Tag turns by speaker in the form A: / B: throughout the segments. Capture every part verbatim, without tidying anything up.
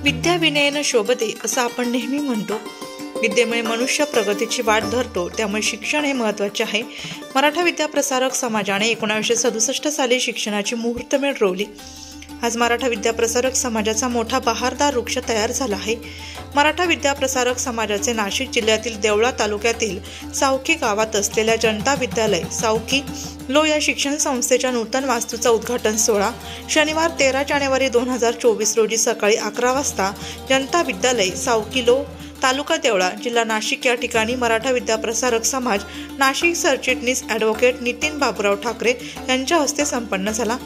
A: विद्या विनयेन शोभते असं आपण नेहमी म्हणतो। विद्येमुळे मनुष्य प्रगतीची वाट धरतो, त्यामुळे शिक्षण हे महत्त्वाचे आहे। मराठा विद्या प्रसारक समाजाने एकोणीसशे सदुसष्ट साली शिक्षणाची मुहूर्तमेढ रोवली। आज मराठा विद्या प्रसारक समाजाचा मोठा बहारदार वृक्ष तयार झाला आहे। मराठा विद्या प्रसारक समाजाचे नाशिक जिल्ह्यातील देवळा तालुक्यातील सावकी गावात असलेल्या जनता विद्यालय सावकी लो या शिक्षण संस्थेच्या नूतन वास्तूचा उद्घाटन सोहळा शनिवार तेरा जानेवारी दोन हजार चोवीस रोजी सकाळी अकरा वाजता जनता विद्यालय सावकी लो तालुका देवळा जिल्हा नाशिक या ठिकाणी मराठा विद्या प्रसारक समाज नाशिक सरचिटणीस ॲडव्होकेट नितीन बाबूराव ठाकरे यांच्या हस्ते संपन्न झाला।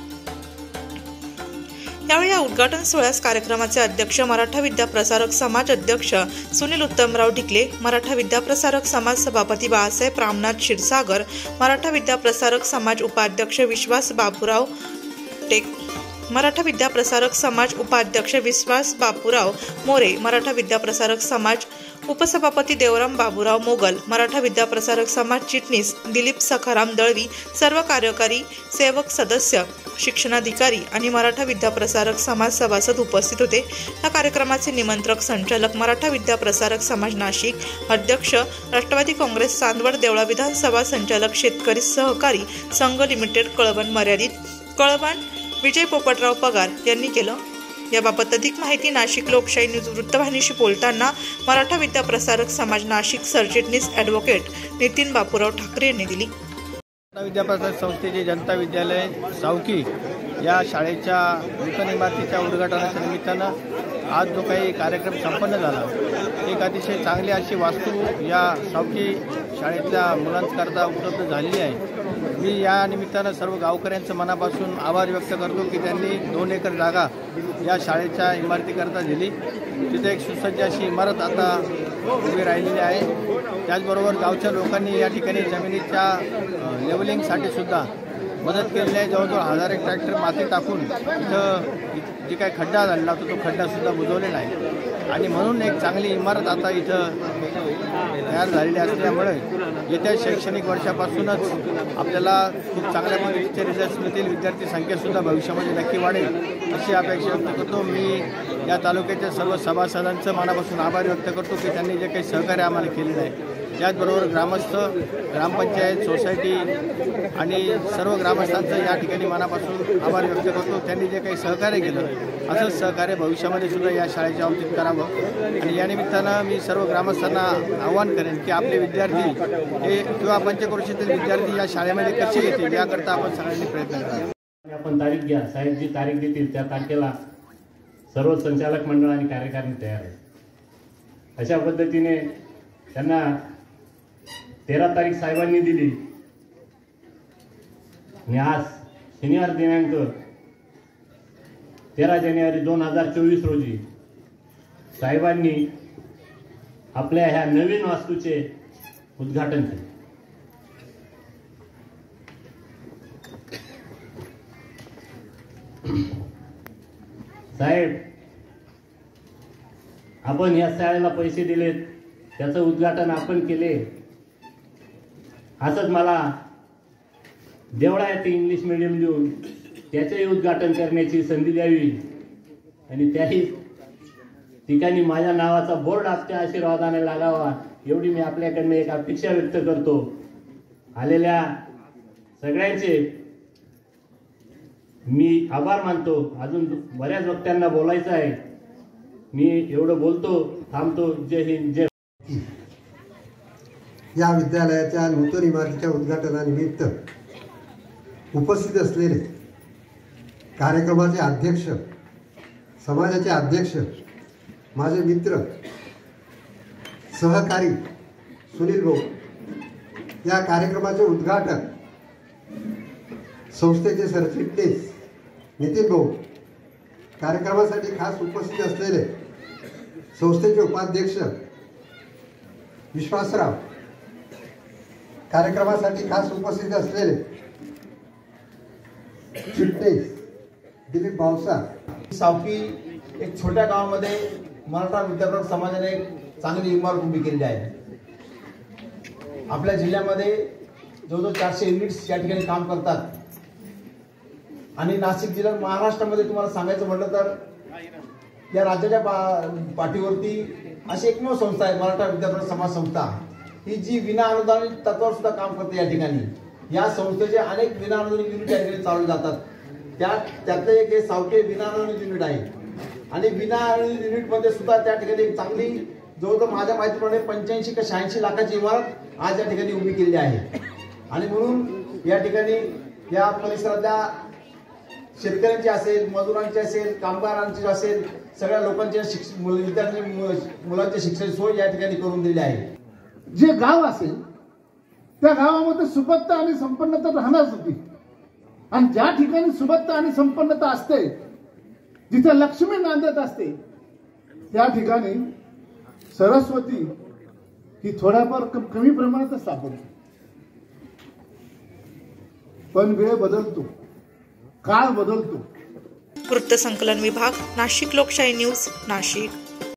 A: यावेळी या उद्घाटन सोहळ्यास कार्यक्रमाचे अध्यक्ष मराठा विद्या प्रसारक समाज अध्यक्ष सुनील उत्तमराव ढिकले, मराठा विद्या प्रसारक समाज सभापती बाळासाहेब रामनाथ क्षीरसागर, मराठा विद्या प्रसारक समाज उपाध्यक्ष विश्वास बाबूराव टेक, मराठा विद्या प्रसारक समाज उपाध्यक्ष विश्वास बापूराव मोरे, मराठा विद्या प्रसारक समाज उपसभापती देवराम बाबूराव मोगल, मराठा विद्या प्रसारक समाज चिटणीस दिलीप सखाराम दळवी, सर्व कार्यकारी सेवक सदस्य, शिक्षणाधिकारी आणि मराठा विद्या प्रसारक समाज सभासद उपस्थित होते। या कार्यक्रमाचे निमंत्रक संचालक मराठा विद्या प्रसारक समाज नाशिक, अध्यक्ष राष्ट्रवादी काँग्रेस चांदवड देवळा विधानसभा संचालक शेतकरी सहकारी संघ लिमिटेड कळवण मर्यादित कळवण विजय पोपटराव पगार यांनी केलं। याबाबत अधिक माहिती नाशिक लोकशाही न्यूज वृत्तवाहिनीशी बोलताना मराठा विद्या प्रसारक समाज नाशिक सरचिटणीस ॲडव्होकेट नितीन बापूराव ठाकरे यांनी दिली।
B: मराठा विद्या प्रसारक संस्थेचे जनता विद्यालय सावकी या शाळेच्या नूतन इमारतीच्या उद्घाटनाच्या निमित्तानं आज जो काही कार्यक्रम संपन्न झाला, एक अतिशय चांगली अशी वास्तू या सावकी शाळेतल्या मुलांकरता उपलब्ध झालेली आहे। मी या निमित्तानं सर्व गावकऱ्यांचं मनापासून आभार व्यक्त करतो की त्यांनी दोन एकर जागा या शाळेच्या इमारतीकरता दिली। तिथे एक सुसज्ज अशी इमारत आता उभी राहिलेली आहे। त्याचबरोबर गावच्या लोकांनी या ठिकाणी जमिनीच्या लेवलिंगसाठी सुद्धा मदत केलेली आहे। जवळजवळ हजार एक ट्रॅक्टर माती टाकून इथं जे काही खड्डा झालेला होता तो खड्डासुद्धा बुजवलेला आहे आणि म्हणून एक चांगली इमारत आता इथं तयार झालेली असल्यामुळे येत्या शैक्षणिक वर्षापासूनच आपल्याला खूप चांगल्या पद्धतीचे रिझल्ट्स मिळतील, विद्यार्थी संख्यासुद्धा भविष्यामध्ये नक्की वाढेल अशी अपेक्षा व्यक्त करतो। मी या तालुक्याच्या सर्व सभासदांचं मनापासून आभार व्यक्त करतो की त्यांनी जे काही सहकार्य आम्हाला केलेलं आहे। त्याचबरोबर ग्रामस्थ, ग्रामपंचायत, सोसायटी आणि सर्व ग्रामस्थांचं या ठिकाणी मनापासून आभार व्यक्त करतो। त्यांनी जे काही सहकार्य केलं असंच सहकार्य भविष्यामध्ये सुद्धा या शाळेच्या बाबतीत करावं आणि या निमित्तानं मी सर्व ग्रामस्थांना आवाहन करेन की आपले विद्यार्थी हे किंवा पंचक्रोशीतील विद्यार्थी या शाळेमध्ये कसे येतील याकरता आपण सगळ्यांनी प्रयत्न करा।
C: आपण तारीख घ्या, साहेब जी तारीख देतील त्या तारखेला सर्व संचालक मंडळ आणि कार्यकारिणी तयार आहे। अशा पद्धतीने त्यांना तेरा तारीख साहेबांनी दिली आणि आज शनिवार दिनांक तेरा जानेवारी दोन हजार चोवीस रोजी साहेबांनी आपल्या ह्या नवीन वास्तूचे उद्घाटन केले। साहेब, आपण या शाळेला पैसे दिलेत, त्याचं उद्घाटन आपण केले, असंच मला देवळा येथे इंग्लिश मीडियम देऊन त्याचेही उद्घाटन करण्याची संधी द्यावी आणि त्याही ठिकाणी माझ्या नावाचा बोर्ड आपल्या आशीर्वादाने लागावा एवढी मी आपल्याकडनं एक अपेक्षा व्यक्त करतो। आलेल्या सगळ्यांचे मी आभार मानतो। अजून बऱ्याच वक्त्यांना बोलायचं आहे, मी एवढं बोलतो, थांबतो। जय हिंद, जय।
D: या विद्यालयाच्या नूतन इमारतीच्या उद्घाटनानिमित्त उपस्थित असलेले कार्यक्रमाचे अध्यक्ष, समाजाचे अध्यक्ष, माझे मित्र, सहकारी सुनील भाऊ, या कार्यक्रमाचे उद्घाटन संस्थेचे सरचिटणीस नितीन भाऊ, कार्यक्रमासाठी खास उपस्थित असलेले संस्थेचे उपाध्यक्ष विश्वासराव, कार्यक्रमासाठी खास उपस्थित असलेले चिटणीस दिलीप भाऊसाहेब।
E: सावकी एक छोट्या गावामध्ये मराठा विद्याप्रसारक समाजाने एक चांगली इमारत उभी केलेली आहे। आपल्या जिल्ह्यामध्ये जवळजवळ चारशे युनिट्स या ठिकाणी काम करतात आणि नाशिक जिल्ह्यात महाराष्ट्रामध्ये तुम्हाला सांगायचं म्हटलं तर या राज्याच्या पा पाठीवरती अशी एकमेव संस्था आहे मराठा विद्यापीठ समाज संस्था, ही जी विना अनुदानित तत्वावर सुद्धा काम करते या ठिकाणी. या संस्थेचे अनेक विना अनुदानित युनिट या ठिकाणी चालवले जातात. त्या त्यातलं एक हे सावके विना अनुदानित युनिट आहे. आणि विना अनुदानित युनिटमध्ये सुद्धा त्या ठिकाणी एक चांगली जवळजवळ माझ्या माहितीप्रमाणे पंच्याऐंशी का शहाऐंशी लाखाची इमारत आज या ठिकाणी उभी केलेली आहे. आणि म्हणून या ठिकाणी या परिसरातल्या शेतकऱ्यांची असेल, मजुरांची असेल, कामगारांची असेल, सगळ्या लोकांच्या शिक्षण विद्यार्थी मुलांच्या शिक्षण सोय या ठिकाणी करून दिली आहे.
F: जे गाव असेल त्या गावामध्ये सुबत्ता आणि संपन्नता राहणारच होती. आणि ज्या ठिकाणी सुबत्ता आणि संपन्नता असते, जिथे लक्ष्मी नांदत असते, त्या ठिकाणी सरस्वती ही थोड्याफार कमी प्रमाणातच सापडते. पण वेळ बदलतो, काळ बदलतो.
A: वृत्तसंकलन विभाग, नाशिक लोकशाही न्यूज, नाशिक.